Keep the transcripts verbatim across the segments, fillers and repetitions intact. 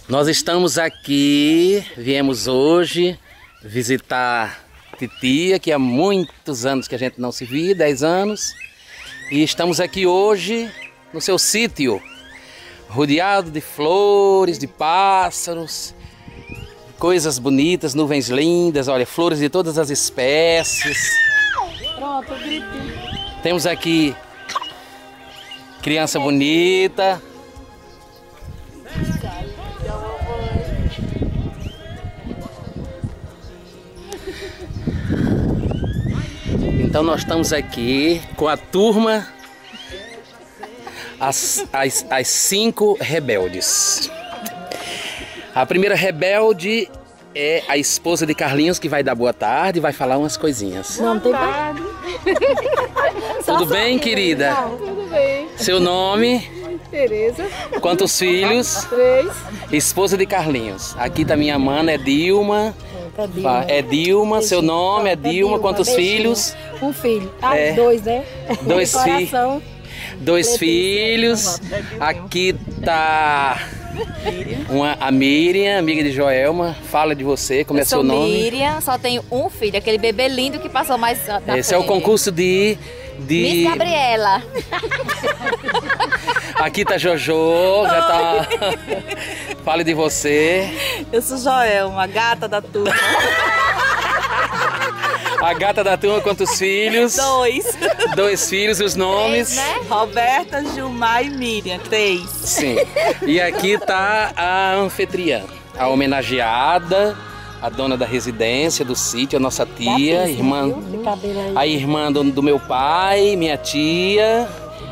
Nós estamos aqui, viemos hoje visitar titia, que há muitos anos que a gente não se via, dez anos. E estamos aqui hoje no seu sítio, rodeado de flores, de pássaros, coisas bonitas, nuvens lindas, olha, flores de todas as espécies. Pronto, grito. Temos aqui criança bonita. Então nós estamos aqui com a turma, as, as, as cinco rebeldes. A primeira rebelde é a esposa de Carlinhos, que vai dar boa tarde e vai falar umas coisinhas. Não, não tem tarde. Tudo bem, querida? Não, tudo bem. Seu nome? Tereza. Quantos filhos? Três. Esposa de Carlinhos. Aqui tá minha mana, é Dilma. É Dilma. É Dilma, seu nome é Dilma. Quantos filhos? Um filho. Ah, É. dois, né? Dois filhos. Coração. Dois filhos. Aqui tá uma, a Miriam, amiga de Joelma. Fala de você, como é Eu sou seu nome? Miriam, só tenho um filho, aquele bebê lindo que passou mais na Esse é o frente. concurso de... de... Miss Gabriela. Aqui tá Jojo, já tá... Fale de você. Eu sou Joelma, gata da turma. A gata da turma, quantos filhos? Dois. Dois filhos, os nomes? Três, né? Roberta, Gilmar e Miriam. Três. Sim. E aqui tá a anfitriã, a homenageada, a dona da residência, do sítio, a nossa tia, Dá irmã, pizza, viu? De cabelo aí. a irmã do, do meu pai, minha tia,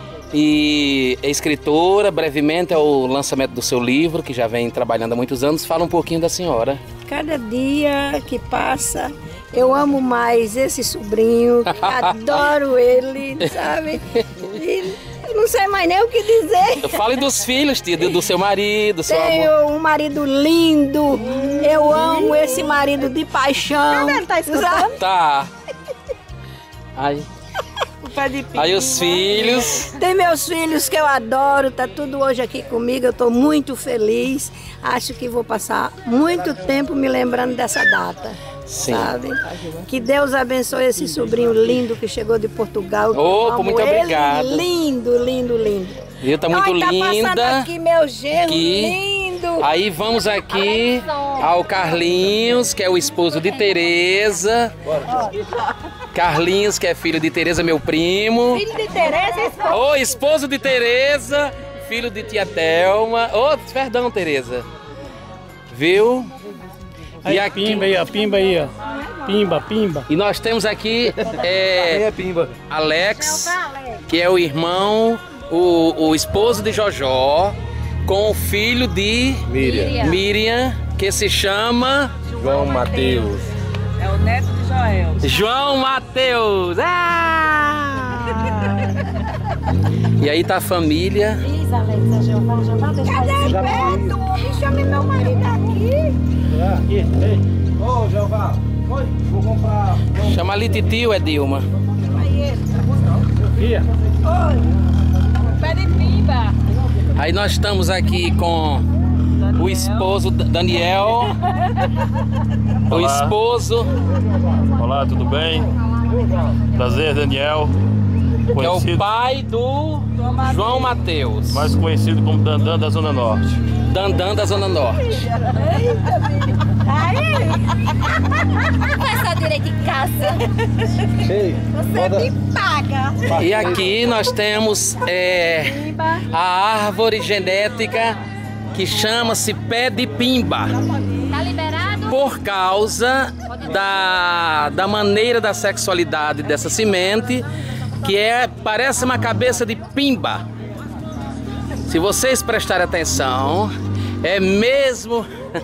e é escritora. Brevemente é o lançamento do seu livro, que já vem trabalhando há muitos anos. Fala um pouquinho da senhora. Cada dia que passa, eu amo mais esse sobrinho, adoro ele, sabe? E eu não sei mais nem o que dizer. Fale dos filhos, tia, do, do seu marido, seu amor. Tenho um marido lindo, eu amo esse marido de paixão. Ele tá escutando? Tá. Aí, O pé de pinho. aí os filhos. Tem meus filhos que eu adoro, tá tudo hoje aqui comigo, eu tô muito feliz. Acho que vou passar muito tempo me lembrando dessa data. Sim. Sabe? Que Deus abençoe esse sobrinho lindo que chegou de Portugal. que eu Opa, amo muito ele. obrigado. Lindo, lindo, lindo. Viu? Tá muito Olha, tá passando linda. aqui meu genro Aqui. lindo. Aí vamos aqui ao Carlinhos, que é o esposo de Tereza. Carlinhos, que é filho de Tereza, meu primo. Filho de Tereza. Ô, esposo de Tereza, filho de tia Thelma. Ô, perdão, Tereza. Viu? E Aí, aqui, pimba aí, ó, pimba aí, ó. Pimba, pimba. e nós temos aqui é, pimba. Alex, que é o irmão, o, o esposo de Jojó, com o filho de Miriam. Miriam, que se chama João Mateus. É o neto de Joel. João Mateus. Ah! E aí tá a família. Diz, Alexa, Jeová, Jeová, deixa aí. Beto, me chame meu marido aqui. Aqui, ei. Ô, Jeová. Oi, vou comprar. Chama ali titio, é Dilma. Sofia. Pé de pimba. Aí nós estamos aqui com o esposo D- Daniel. O Olá. esposo, Olá, tudo bem? Prazer, Daniel. que é o Conhecido, pai do João Mateus. mais conhecido como Dandan da Zona Norte. Dandan da Zona Norte. Essa direita de casa. Ei, Você me paga. E aqui nós temos é, a árvore genética que chama-se pé de pimba. Tá liberado? Por causa da, da maneira da sexualidade dessa semente, que é, parece uma cabeça de pimba. Se vocês prestarem atenção, é mesmo...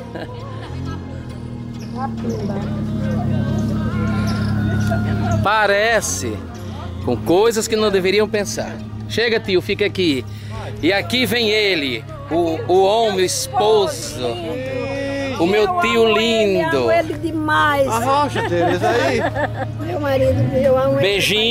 Parece com coisas que não deveriam pensar. Chega, tio, fica aqui. E aqui vem ele, o, o homem, o esposo, o meu tio lindo. Eu amo ele demais. Arrocha, Tereza, aí. Meu marido, eu amo ele.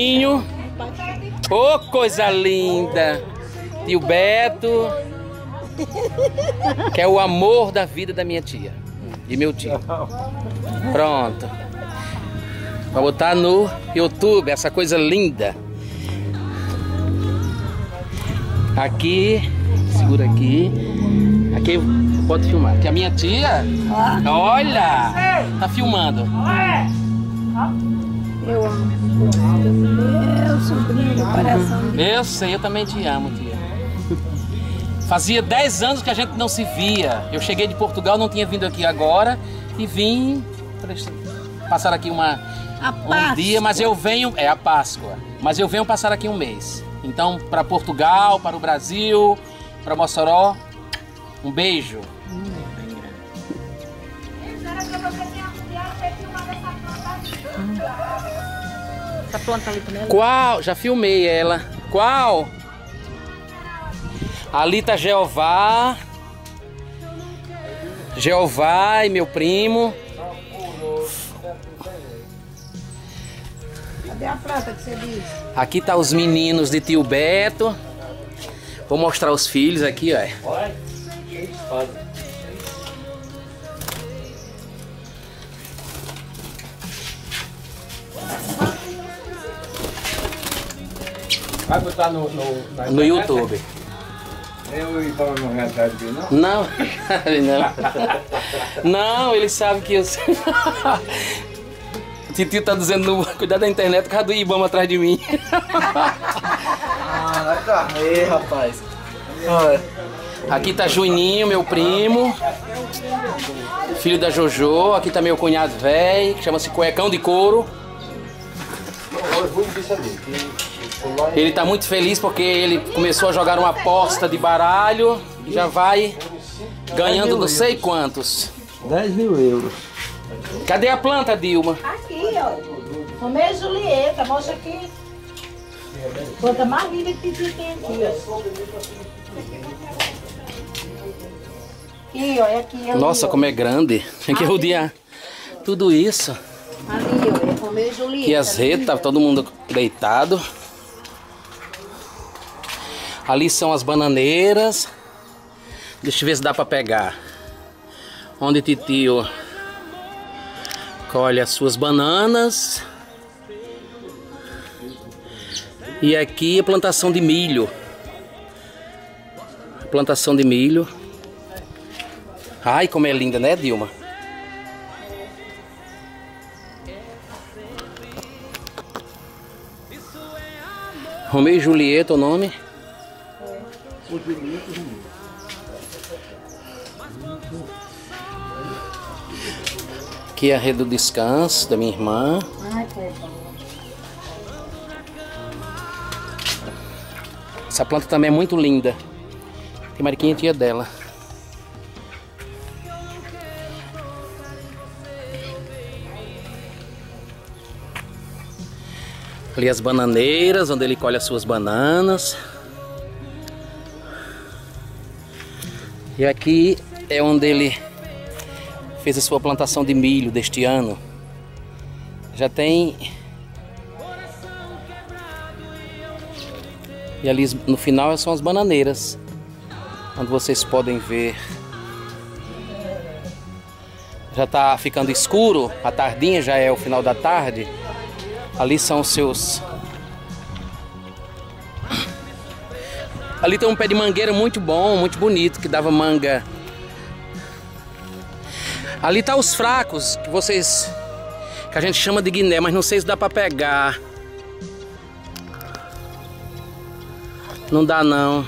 Beijinho. Ô, coisa linda. Tio Beto. Que é o amor da vida da minha tia e meu tio. Pronto. Pra botar no YouTube essa coisa linda. Aqui, segura aqui. Aqui pode filmar. Que a minha tia, olha, tá filmando. Eu amo. Meu sobrinho do coração. Eu sei, eu também te amo, tia. Fazia dez anos que a gente não se via. Eu cheguei de Portugal, não tinha vindo aqui agora. E vim passar aqui uma, um dia, mas eu venho... É a Páscoa. Mas eu venho passar aqui um mês. Então, para Portugal, para o Brasil, para Mossoró, um beijo. Essa planta ali também. Qual? Já filmei ela. Qual? Ali tá Jeová. Jeová e meu primo. Cadê a planta que você disse? Aqui tá os meninos de tio Beto. Vou mostrar os filhos aqui, ó. Vai botar no, no, na No YouTube. Eu e Paulo não realidade dele, não? Não, não. Não, ele sabe que eu. O titio tá dizendo no cuidar da internet por causa do Ibama atrás de mim. Ah, vai correr, rapaz. Olha. Aqui tá Juninho, meu primo. Filho da Jojo. Aqui tá meu cunhado velho, que chama-se Cuecão de Couro. Ele tá muito feliz porque ele começou a jogar uma aposta de baralho e já vai ganhando não sei quantos. dez mil euros. Cadê a planta, Dilma? Aqui, ó. Romeu e Julieta, mostra aqui. Planta mais linda que tem aqui, ó. Aqui, ó, é aqui. É Nossa, ali, como é grande. Tem que rodear tudo isso. Ali, ó, é Romeu e Julieta. Aqui as redes, tá todo mundo deitado. Ali são as bananeiras. Deixa eu ver se dá pra pegar. Onde titio colhe as suas bananas. E aqui a plantação de milho. Plantação de milho. Ai, como é linda, né, Dilma? Romeu e Julieta, o nome? Aqui é a rede do descanso da minha irmã. Essa planta também é muito linda. Tem mariquinha tia dela. Ali as bananeiras, onde ele colhe as suas bananas. E aqui é onde ele fez a sua plantação de milho deste ano. Já tem... E ali no final são as bananeiras, onde vocês podem ver. Já está ficando escuro, a tardinha já é o final da tarde. Ali são os seus... Ali tem um pé de mangueira muito bom, muito bonito, que dava manga. Ali tá os fracos, que vocês... que a gente chama de guiné, mas não sei se dá pra pegar. Não dá não.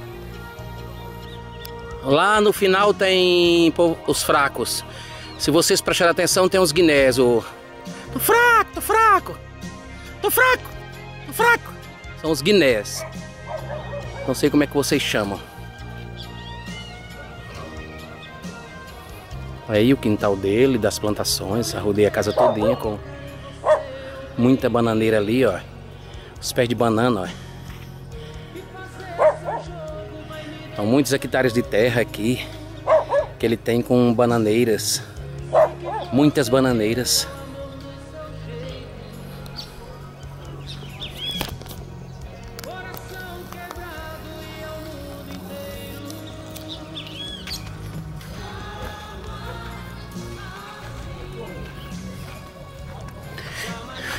Lá no final tem os fracos. Se vocês prestarem atenção, tem os guinés. O... Tô fraco, tô fraco. Tô fraco, tô fraco. São os guinés. Não sei como é que vocês chamam. Aí o quintal dele, das plantações. Arrodei a casa todinha com muita bananeira ali, ó. Os pés de banana, ó. São muitos hectares de terra aqui que ele tem com bananeiras. Muitas bananeiras.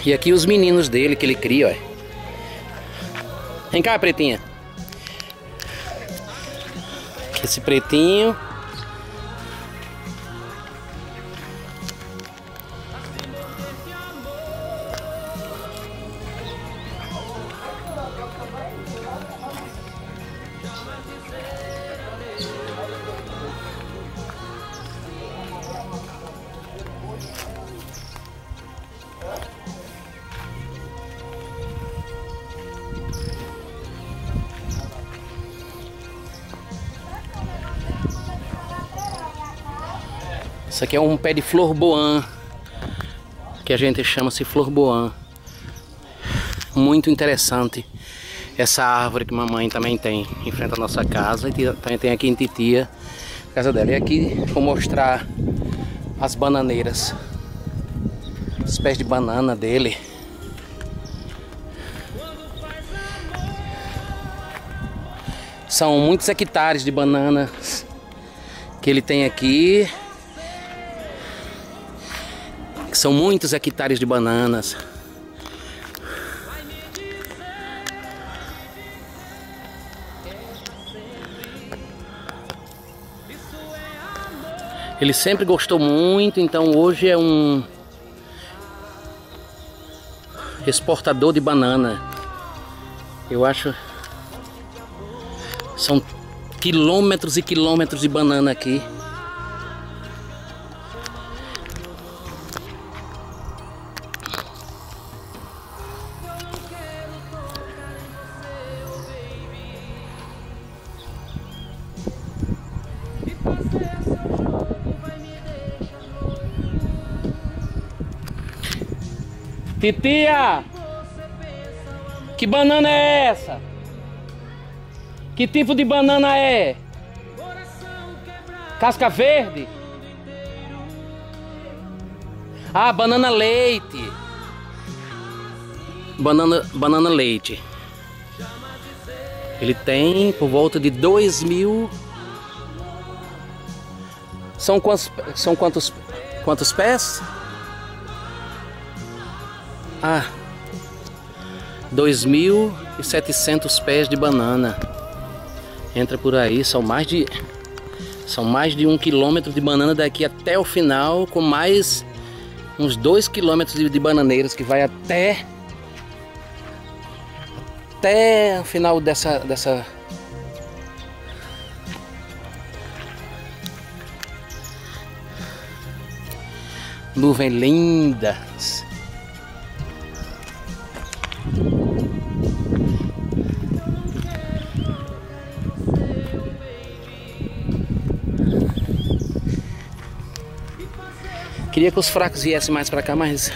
E aqui os meninos dele que ele cria, ó. Vem cá, pretinha. Aqui esse pretinho. Isso aqui é um pé de flor boã, que a gente chama-se flor boã. Muito interessante essa árvore que mamãe também tem em frente à nossa casa. E também tem aqui em Titia, casa dela. E aqui vou mostrar as bananeiras, os pés de banana dele. São muitos hectares de bananas que ele tem aqui. São muitos hectares de bananas. Ele sempre gostou muito, então hoje é um exportador de banana. Eu acho... São quilômetros e quilômetros de banana aqui. Titia! Que banana é essa? Que tipo de banana é? Casca verde? Ah, banana leite. Banana, banana leite. Ele tem por volta de dois mil. São quantos, são quantos, quantos pés? Ah, dois mil e setecentos pés de banana. Entra por aí, são mais de são mais de um quilômetro de banana daqui até o final, com mais uns dois quilômetros de, de bananeiras que vai até até o final dessa dessa nuvem linda. Queria que os fracos viessem mais pra cá, mas...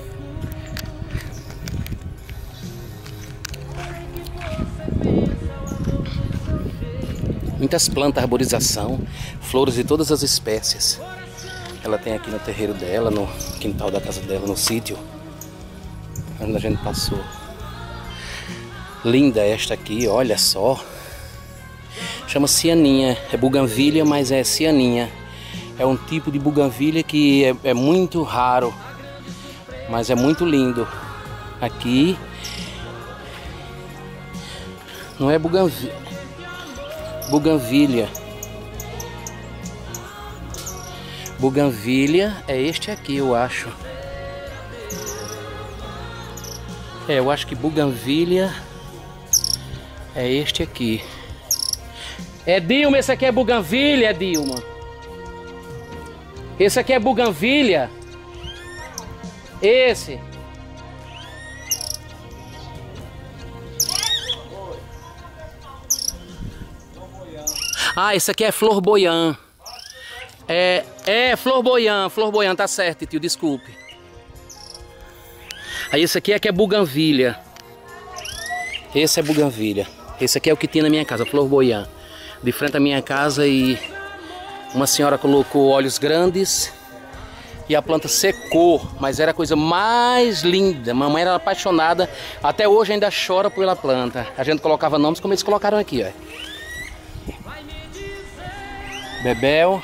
Muitas plantas, arborização, flores de todas as espécies. Ela tem aqui no terreiro dela, no quintal da casa dela, no sítio onde a gente passou. Linda esta aqui, olha só. Chama cianinha, é buganvília, mas é cianinha. É um tipo de buganvília que é, é muito raro, mas é muito lindo. Aqui não é buganvília, buganvília. Buganvília é este aqui, eu acho. É, eu acho que buganvília é este aqui. É Dilma, esse aqui é buganvília, Dilma. Esse aqui é buganvília. Esse. Ah, esse aqui é flor boiã. É, é flor boiã, flor boiã, tá certo, tio, desculpe. Aí esse aqui é que é buganvília. Esse é buganvília. Esse aqui é o que tinha na minha casa, flor boiã. De frente à minha casa, e uma senhora colocou olhos grandes e a planta secou, mas era a coisa mais linda. Mamãe era apaixonada, até hoje ainda chora pela planta. A gente colocava nomes como eles colocaram aqui, ó. Bebel.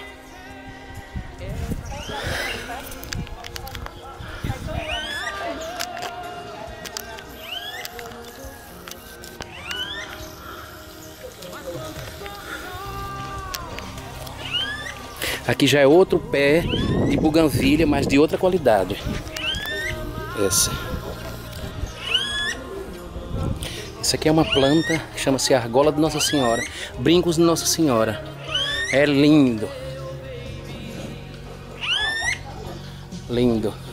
Aqui já é outro pé de buganvília, mas de outra qualidade. Esse. Isso aqui é uma planta que chama-se argola de Nossa Senhora. Brincos de Nossa Senhora. É lindo. Lindo.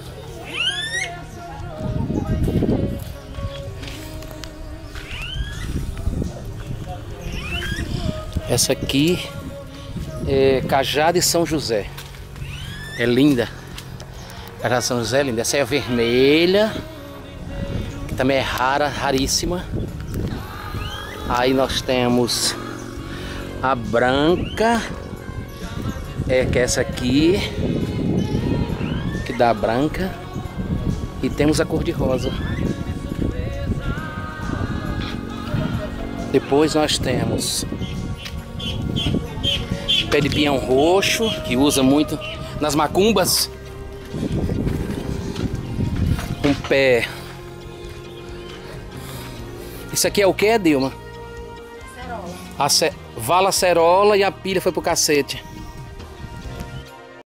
Essa aqui é Cajá de São José. É linda. Cajá de São José é linda. Essa é a vermelha, que também é rara, raríssima. Aí nós temos a branca, é que é essa aqui, que dá a branca. E temos a cor de rosa. Depois nós temos pé de pinhão roxo, que usa muito nas macumbas. Um pé. Isso aqui é o que, Dilma? A ce... Vala acerola e a pilha foi pro cacete.